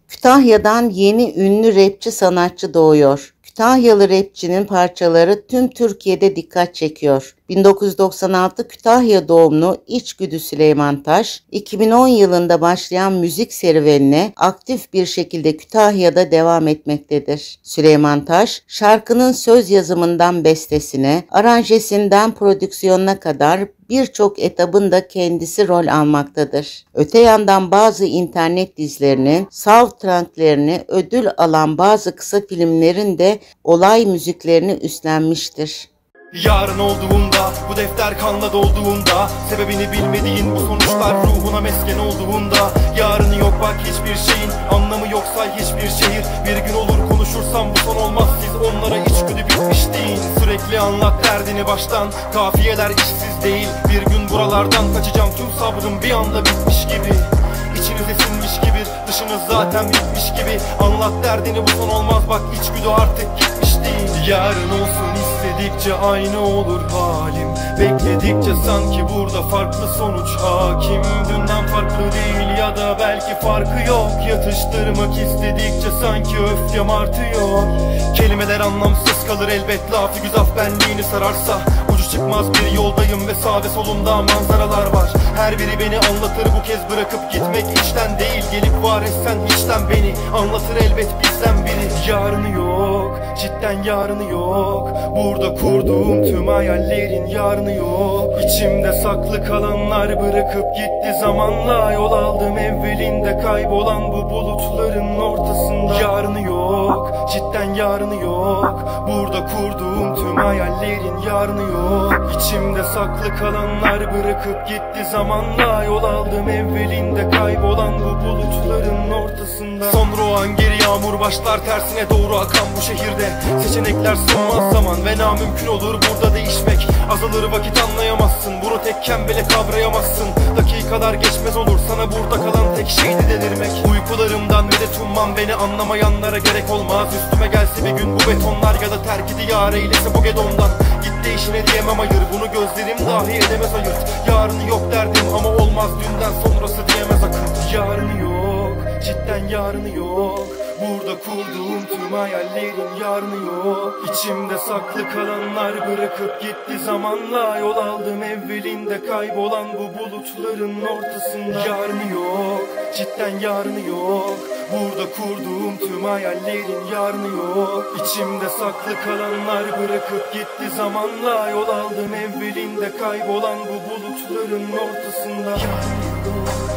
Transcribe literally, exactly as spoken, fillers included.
Kütahya'dan yeni ünlü rapçi sanatçı doğuyor. Kütahyalı rapçinin parçaları tüm Türkiye'de dikkat çekiyor. bin dokuz yüz doksan altı Kütahya doğumlu İçgüdü Süleyman Taş, iki bin on yılında başlayan müzik serüvenine aktif bir şekilde Kütahya'da devam etmektedir. Süleyman Taş, şarkının söz yazımından bestesine, aranjesinden prodüksiyonuna kadar birçok etabında kendisi rol almaktadır. Öte yandan bazı internet dizilerinin soundtracklerini ödül alan bazı kısa filmlerin de olay müziklerini üstlenmiştir. Yarın olduğunda, bu defter kanla dolduğunda, sebebini bilmediğin bu sonuçlar ruhuna mesken olduğunda, yarını yok bak hiçbir şeyin, anlamı yoksa hiçbir şehir. Bir gün olur konuşursam bu son olmaz, siz onlara içgüdü bitmiş deyin. Sürekli anlat derdini baştan, kafiyeler işsiz değil. Bir gün buralardan kaçacağım, tüm sabrım bir anda bitmiş gibi. İçinize sinmiş gibi, dışınız zaten bitmiş gibi. Anlat derdini bu son olmaz bak, içgüdü artık gitmiş değil. Yarın olsun istedikçe aynı olur halim, bekledikçe sanki burada farklı sonuç hakim. Dünden farklı değil ya da belki farkı yok. Yatıştırmak istedikçe sanki öfkem artıyor. Kelimeler anlamsız kalır elbet, lafı güzaf benliğini sararsa. Ucu çıkmaz bir yoldayım ve sağda solumda manzaralar var. Her biri beni anlatır, bu kez bırakıp gitmek içten değil. Gelip var etsen hiçten beni anlatır elbet bizden biri. Yarını yok, cidden yarını yok. Burada kurduğum tüm hayallerin yarını yok. İçimde saklı kalanlar bırakıp gitti zamanla. Yol aldım evvelinde kaybolan bu bulutların ortasında. Yarını yok, cidden yarını yok. Burada kurduğum tüm hayallerin yarını yok. İçimde saklı kalanlar bırakıp gitti zamanla. Yol aldım evvelinde kaybolan bu bulutların ortasında. Sonra o an geri yağmur başlar, tersine doğru akan bu şehirde. Seçenekler sunmaz zaman ve namümkün olur burada değişmek. Azalır vakit anlayamazsın, bunu tekken bile kavrayamazsın. Dakikalar geçmez olur, sana burada kalan tek şeydi delirmek. Uykularımdan medet ummam, beni anlamayanlara gerek olmaz. Üstüme gelse bir gün bu betonlar ya da terk diyar eylese bu gedondan. Gitti işine diyemem hayır, bunu gözlerim dahi edemez ayırt. Yarını yok derdim ama olmaz, dünden sonrası diyemez akıl. Yarını yok, cidden yarını yok. Burada kurduğum tüm hayallerin yarını yok. İçimde saklı kalanlar bırakıp gitti zamanla. Yol aldım evvelinde kaybolan bu bulutların ortasında. Yarını yok, cidden yarını yok. Burada kurduğum tüm hayallerin yarını yok. İçimde saklı kalanlar bırakıp gitti zamanla. Yol aldım evvelinde kaybolan bu bulutların ortasında. Yarını yok.